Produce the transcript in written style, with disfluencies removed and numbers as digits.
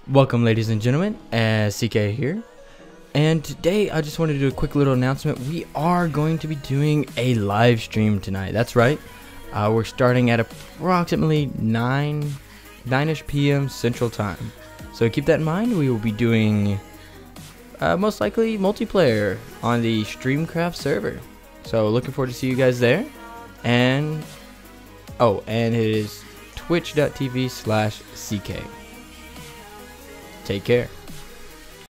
Welcome, ladies and gentlemen, CK here, and today I just wanted to do a quick little announcement. We are going to be doing a live stream tonight. That's right. We're starting at approximately 9-ish p.m. Central Time. So keep that in mind. We will be doing most likely multiplayer on the Streamcraft server. So looking forward to see you guys there. And and it is twitch.tv/CK. Take care.